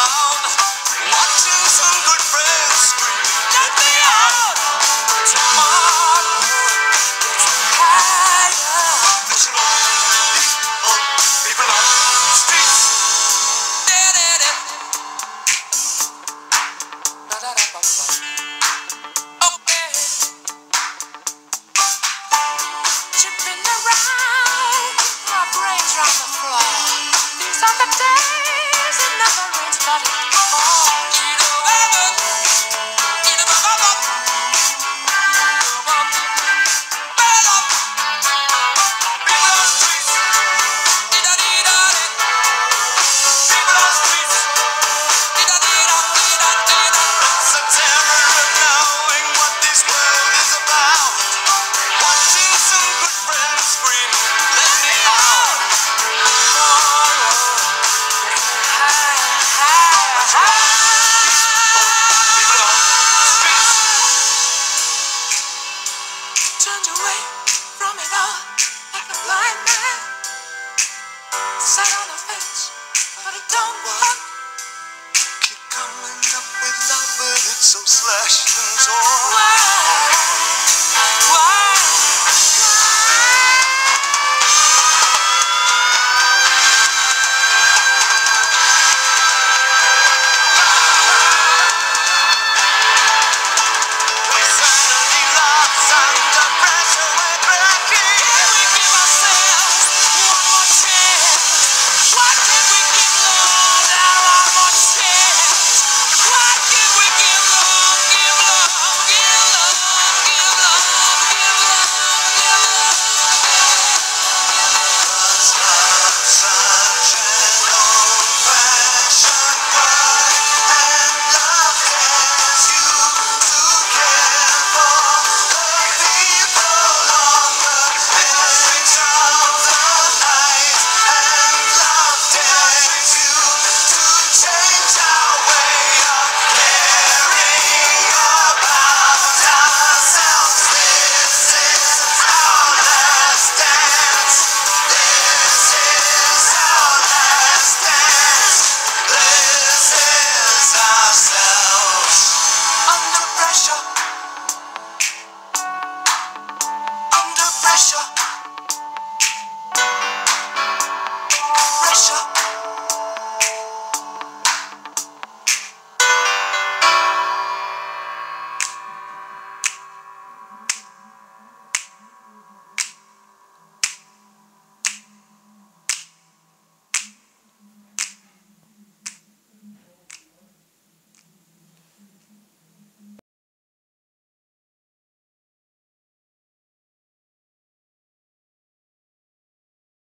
around, watching some good friends scream, let me out. Tomorrow gets me higher. Listen up, people on the streets. Okay. Chipping around, my brains on the floor. These are the days it never rains, but it falls. Turned away from it all like a blind man. Sat on the fence, but it don't work. Keep coming up with love, but it's so slashed and torn. Why?